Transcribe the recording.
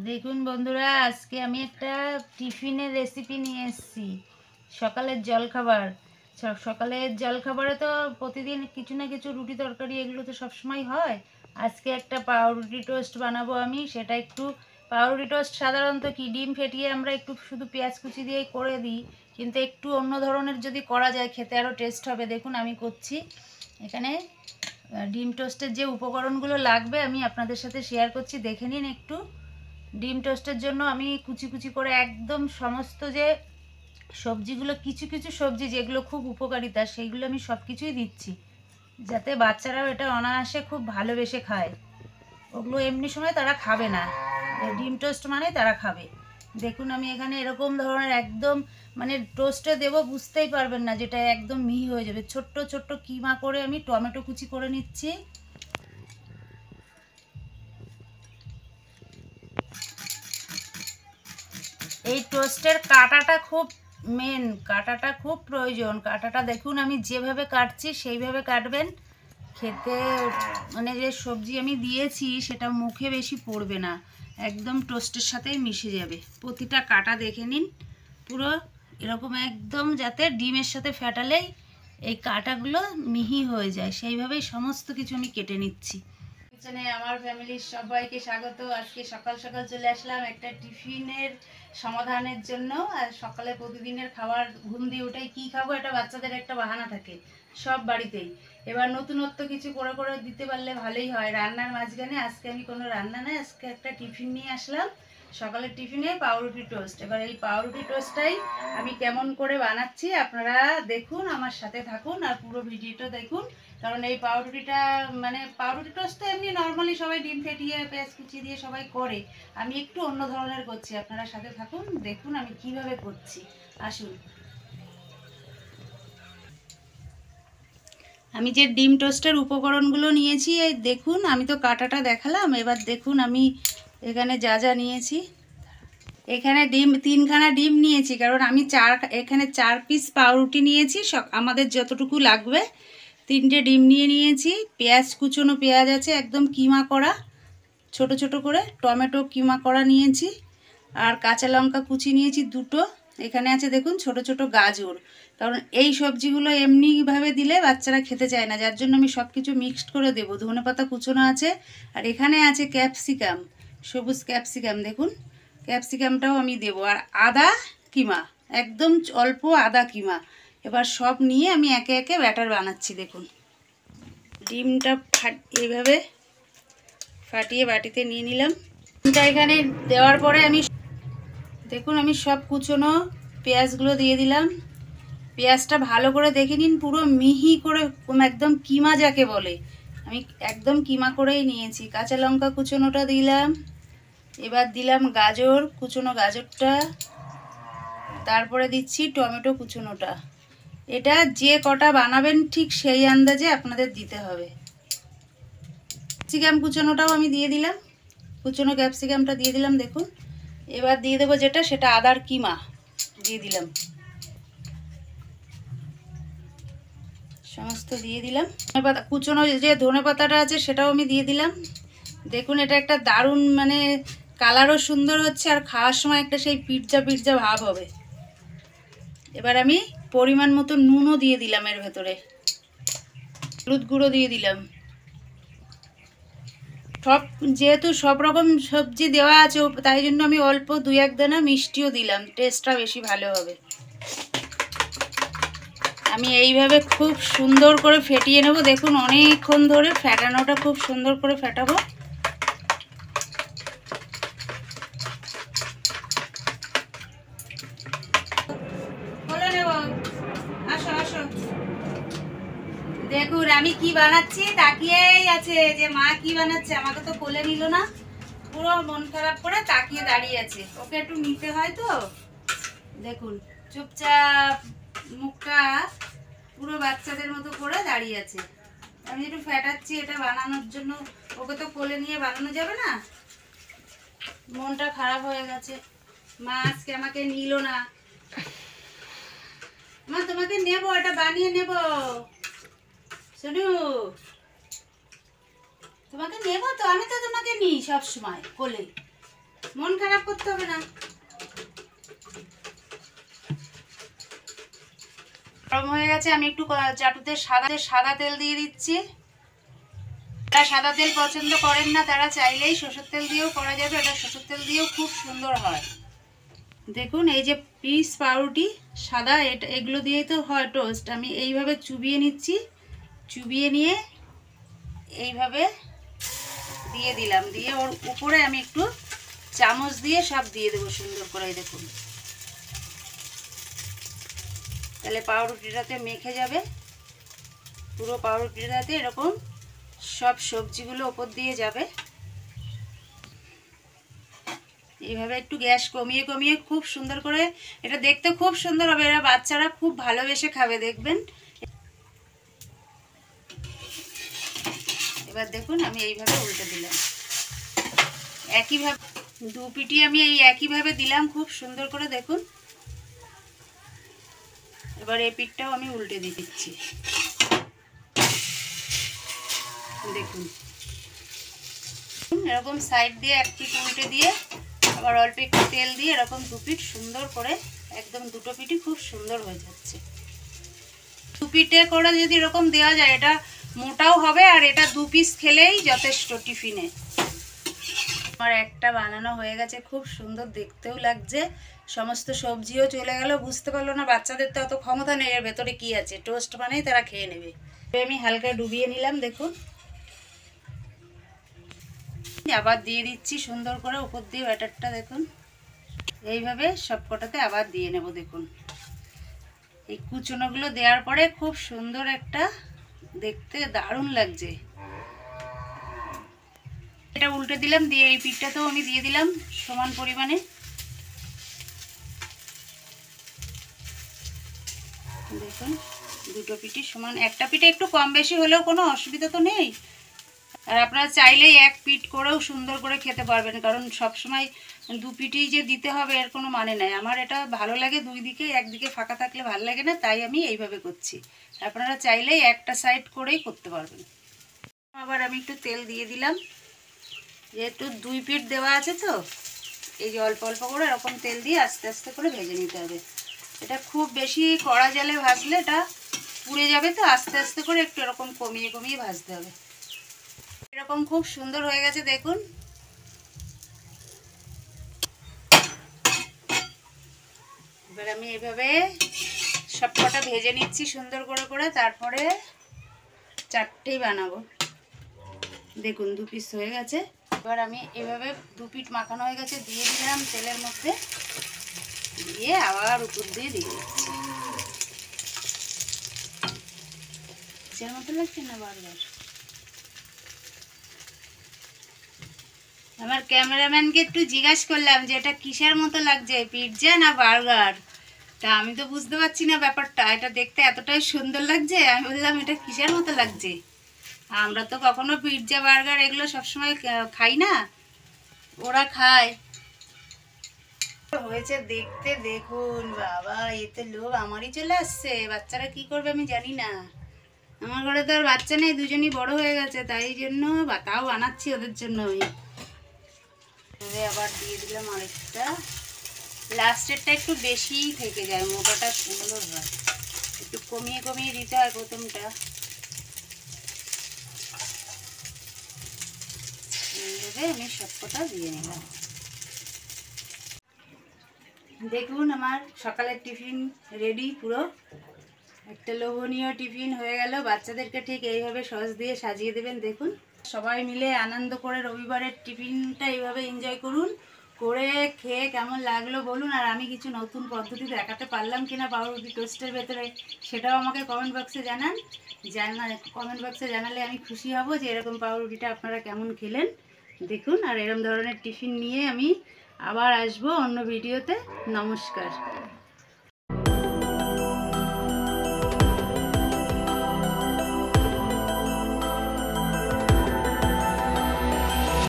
দেখুন বন্ধুরা, আজকে আমি একটা টিফিনের রেসিপি নিয়ে এসেছি। সকালের জলখাবার। সকালের জলখাবারে তো প্রতিদিন কিছু না কিছু রুটি তরকারি এগুলো তো সবসময় হয়। আজকে একটা পাউরুটি টোস্ট বানাবো আমি। সেটা একটু পাউরুটি টোস্ট সাধারণত কি ডিম ফেটিয়ে আমরা একটু শুধু পেঁয়াজ কুচি দিয়েই করে দিই, কিন্তু একটু অন্য ধরনের যদি করা যায় খেতে আরও টেস্ট হবে। দেখুন আমি করছি। এখানে ডিম টোস্টের যে উপকরণগুলো লাগবে আমি আপনাদের সাথে শেয়ার করছি, দেখে নিন একটু। ডিম টোস্টের জন্য আমি কুচি কুচি করে একদম সমস্ত যে সবজিগুলো, কিছু কিছু সবজি যেগুলো খুব উপকারিতা সেইগুলো আমি সব কিছুই দিচ্ছি, যাতে বাচ্চারাও এটা অনায়াসে খুব ভালোবেসে খায়। ওগুলো এমনি সময় তারা খাবে না, ডিম টোস্ট মানে তারা খাবে। দেখুন আমি এখানে এরকম ধরনের একদম মানে টোস্টে দেবো বুঝতেই পারবেন না, যেটা একদম মিহি হয়ে যাবে। ছোট্ট ছোট্ট কিমা করে আমি টমেটো কুচি করে নিচ্ছি। এই টোস্টের কাঁটাটা খুব মেন, কাঁটাটা খুব প্রয়োজন। কাঁটাটা দেখুন আমি যেভাবে কাটছি সেইভাবে কাটবেন। খেতে মানে যে সবজি আমি দিয়েছি সেটা মুখে বেশি পড়বে না, একদম টোস্টের সাথেই মিশে যাবে। প্রতিটা কাঁটা দেখে নিন, পুরো এরকম একদম যাতে ডিমের সাথে ফেটালেই এই কাঁটাগুলো মিহি হয়ে যায়, সেইভাবেই সমস্ত কিছু আমি কেটে নিচ্ছি। কিচেনে আমার ফ্যামিলির সবাইকে স্বাগত। আজকে সকাল সকাল চলে আসলাম একটা টিফিনের সমাধানের জন্য। আর সকালে প্রতিদিনের খাবার ঘুম দিয়ে উঠেই কী খাবো, এটা বাচ্চাদের একটা বাহানা থাকে সব বাড়িতেই। এবার নতুনত্ব কিছু করে করে দিতে পারলে ভালোই হয়। রান্নার মাঝখানে আজকে আমি কোনো রান্না নয়, আজকে একটা টিফিন নিয়ে আসলাম। সকালের টিফিনে পাউরুটি টোস্ট। এবার এই পাউরুটি টোস্টটাই আমি কেমন করে বানাচ্ছি আপনারা দেখুন, আমার সাথে থাকুন আর পুরো ভিডিওটা দেখুন। কারণ এই পাউরুটিটা মানে পাউরুটি টোস্ট তো এমনি নর্মালি সবাই ডিম ফেটিয়ে পেঁয়াজ কুচি দিয়ে সবাই করে, আমি একটু অন্য ধরনের করছি। আপনারা সাথে থাকুন, দেখুন আমি কিভাবে করছি। আসুন। আমি যে ডিম টোস্টের উপকরণগুলো নিয়েছি এই দেখুন, আমি তো কাটাটা দেখালাম। এবার দেখুন আমি এখানে যা যা নিয়েছি। এখানে ডিম 3খানা ডিম নিয়েছি, কারণ আমি এখানে 4 পিস পাউরুটি নিয়েছি। আমাদের যতটুকু লাগবে 3টে ডিম নিয়েছি। পেঁয়াজ কুচনো পেঁয়াজ আছে একদম কিমা করা ছোট ছোট করে, টমেটো কিমা করা নিয়েছি, আর কাঁচা লঙ্কা কুচি নিয়েছি 2টো। এখানে আছে দেখুন ছোট ছোট গাজর, কারণ এই সবজিগুলো এমনিভাবে দিলে বাচ্চারা খেতে চায় না, যার জন্য আমি সব কিছু মিক্সড করে দেবো। ধনেপাতা কুচনো আছে, আর এখানে আছে ক্যাপসিকাম, সবুজ ক্যাপসিকাম দেখুন, ক্যাপসিকামটাও আমি দেবো, আর আদা কিমা, একদম অল্প আদা কিমা। এবার সব নিয়ে আমি একে একে ব্যাটার বানাচ্ছি। দেখুন ডিমটা এইভাবে ফাটিয়ে বাটিতে নিয়ে নিলাম। ডিমটা এখানে দেওয়ার পরে আমি দেখুন আমি সব কুচনো পেঁয়াজগুলো দিয়ে দিলাম। পেঁয়াজটা ভালো করে দেখে নিন, পুরো মিহি করে একদম কিমা যাকে বলে, আমি একদম কিমা করেই নিয়েছি। কাঁচা লঙ্কা কুচনোটা দিলাম। এবার দিলাম গাজর, কুচনো গাজরটা। তারপরে দিচ্ছি টমেটো কুচনোটা। এটা যে কটা বানাবেন ঠিক সেই আন্দাজে আপনাদের দিতে হবে। ক্যাপসিকাম কুচনোটাও আমি দিয়ে দিলাম, কুচনো ক্যাপসিকামটা দিয়ে দিলাম দেখুন। এবার দিয়ে দেবো যেটা, সেটা আদার কিমা দিয়ে দিলাম, সমস্ত দিয়ে দিলাম। ধনেপাতা কুচনো যে ধনেপাতাটা আছে সেটাও আমি দিয়ে দিলাম। দেখুন এটা একটা দারুণ মানে কালারও সুন্দর হচ্ছে, আর খাওয়ার সময় একটা সেই পিৎজা পিৎজা ভাব হবে। এবার আমি পরিমাণ মতো নুনও দিয়ে দিলাম এর ভেতরে, হলুদ গুঁড়ো দিয়ে দিলাম। যেহেতু সব রকম সবজি দেওয়া আছে তাই জন্য আমি অল্প 2-1 দানা মিষ্টিও দিলাম, টেস্টটা বেশি ভালো হবে। আমি এইভাবে খুব সুন্দর করে ফেটিয়ে নেব। দেখুন অনেকক্ষণ ধরে ফেটানোটা খুব সুন্দর করে ফেটাবো। বলে নেব, আসো আসো। দেখুন আমি কি বানাচ্ছি, তাকিয়েই আছে যে মা কি বানাচ্ছে, আমাকে তো কোলে নিল না, পুরো মন খারাপ করে তাকিয়ে দাঁড়িয়ে আছে। ওকে একটু নিতে হয় তো। দেখুন চুপচাপ মুখটা পুরো বাচ্চাদের মতো করে দাঁড়িয়ে আছে। আমি একটু ফেটাচ্ছি এটা বানানোর জন্য, ওকে তো কোলে নিয়ে বানানো যাবে না। মনটা খারাপ হয়ে গেছে, মা আজকে আমাকে নিল না। মা তোমাকে নেব, এটা বানিয়ে নেব, শোনো তোমাকে নেব তো, আমি তো তোমাকে নিই সব সময় কোলে। মন খারাপ করতে হবে না। গরম হয়ে গেছে, আমি একটু চাটুতে সাদা তেল দিয়ে দিচ্ছি। যারা সাদা তেল পছন্দ করেন না তারা চাইলেই সরষের তেল দিয়েও করা যাবে, এটা সরষের তেল দিয়েও খুব সুন্দর হয়। দেখুন এই যে পিস পাউরুটি সাদা, এগুলো দিয়েই তো হয় টোস্ট। আমি এইভাবে চুবিয়ে নিচ্ছি, চুবিয়ে নিয়ে এইভাবে দিয়ে দিলাম, দিয়ে ওর উপরে আমি একটু চামচ দিয়ে সব দিয়ে দেবো সুন্দর করে। দেখুন তাহলে পাউরুটিটাতে মেখে যাবে, পুরো পাউরুটিটাতে এরকম সব সবজিগুলো ওপর দিয়ে যাবে। এইভাবে একটু গ্যাস কমিয়ে কমিয়ে খুব সুন্দর করে, এটা দেখতে খুব সুন্দর হবে, এরা বাচ্চারা খুব ভালোবেসে খাবে দেখবেন। এবার দেখুন আমি এইভাবে উল্টে দিলাম, একইভাবে দু পিটি আমি এই একইভাবে দিলাম খুব সুন্দর করে। দেখুন এবার এই পিঠটাও আমি উল্টে দিয়ে দিচ্ছি। দেখুন এরকম সাইড দিয়ে এক পিঠ উল্টে দিয়ে আবার অল্প একটু তেল দিয়ে এরকম দু পিঠ সুন্দর করে, একদম দুটো পিঠই খুব সুন্দর হয়ে যাচ্ছে। দু পিঠে করে যদি এরকম দেওয়া যায় এটা মোটাও হবে, আর এটা দু পিস খেলেই যথেষ্ট টিফিনে। আমার একটা বানানো হয়ে গেছে, খুব সুন্দর দেখতেও লাগছে, সমস্ত সবজিও চলে গেল, বুঝতে পারলো না। বাচ্চাদের তো অত ক্ষমতা নেই এর ভেতরে কি আছে, টোস্ট মানেই তারা খেয়ে নেবে। আমি হালকা ডুবিয়ে নিলাম, দেখুন আবার দিয়ে দিচ্ছি সুন্দর করে উপর দিয়ে ব্যাটারটা। দেখুন এইভাবে সব কটাতে আবার দিয়ে নেব। দেখুন এই কুচনোগুলো দেওয়ার পরে খুব সুন্দর একটা দেখতে দারুণ লাগছে। এটা উল্টে দিলাম, দিয়ে এই পিঠটাতেও আমি দিয়ে দিলাম সমান পরিমাণে। দেখুন দুটো পিঠই সমান, একটা পিঠে একটু কম বেশি হলেও কোনো অসুবিধা তো নেই। আর আপনারা চাইলেই এক পিঠ করেও সুন্দর করে খেতে পারবেন, কারণ সব সময় দু পিঠেই যে দিতে হবে এর কোনো মানে নাই। আমার এটা ভালো লাগে দুই দিকে, একদিকে ফাঁকা থাকলে ভালো লাগে না, তাই আমি এইভাবে করছি। আপনারা চাইলেই একটা সাইড করেই করতে পারবেন। আবার আমি একটু তেল দিয়ে দিলাম, যেহেতু দুই পিঠ দেওয়া আছে তো এই যে অল্প অল্প করে এরকম তেল দিয়ে আস্তে আস্তে করে ভেজে নিতে হবে। এটা খুব বেশি কড়া জালে ভাজলে এটা পুড়ে যাবে, তো আস্তে আস্তে করে একটু এরকম কমিয়ে কমিয়ে ভাজতে হবে। এরকম খুব সুন্দর হয়ে গেছে দেখুন। এবার আমি এইভাবে সবকটা ভেজে নিচ্ছি সুন্দর করে করে, তারপরে চারটেই বানাবো। দেখুন দু পিস হয়ে গেছে। এবার আমি এভাবে দু পিঠ মাখানো হয়ে গেছে, দিয়ে দিলাম তেলের মধ্যে, দিয়ে আবার উপর দিয়ে দিয়ে দিচ্ছি। পিৎজার মতো লাগছে না বার্গার? আমার ক্যামেরাম্যানকে একটু জিজ্ঞাসা করলাম যে এটা কিসের মতো লাগছে, পিৎজা না বার্গার? তা আমি তো বুঝতে পারছি না ব্যাপারটা, এটা দেখতে এতটাই সুন্দর লাগছে, আমি বললাম এটা কিসের মতো লাগছে। আমরা তো কখনো পিৎজা বার্গার এগুলো সবসময় খাই না, ওরা খায়। হয়েছে দেখতে দেখুন, বাবা এতে লোভ আমারই চলে আসছে। বাচ্চারা কি করবে আমি জানি না, আমার ঘরে তো আর বাচ্চা নেই, দুজনই বড় হয়ে গেছে, তাই জন্য তাও বানাচ্ছি ওদের জন্য। আমি আবার দিয়ে দিলাম আরেকটা, লাস্টেরটা একটু বেশিই থেকে যায়, মোটাটা সুন্দর হয়, একটু কমিয়ে কমিয়ে দিতে হয় প্রথমটা। এইভাবে আমি সবকটা দিয়ে নিলাম। দেখুন আমার সকালের টিফিন রেডি, পুরো একটা লোভনীয় টিফিন হয়ে গেল। বাচ্চাদেরকে ঠিক এইভাবে সস দিয়ে সাজিয়ে দেবেন। দেখুন সবাই মিলে আনন্দ করে রবিবারের টিফিনটা এইভাবে এনজয় করুন, করে খেয়ে কেমন লাগলো বলুন। আর আমি কিছু নতুন পদ্ধতি দেখাতে পারলাম কিনা পাউরুটি টোস্টের ভেতরে সেটাও আমাকে কমেন্ট বক্সে জানান। কমেন্ট বক্সে জানালে আমি খুশি হব যে এরকম পাউরুটিটা আপনারা কেমন খেলেন। দেখুন আর এরকম ধরনের টিফিন নিয়ে আমি আবার আসবো অন্য ভিডিওতে। নমস্কার।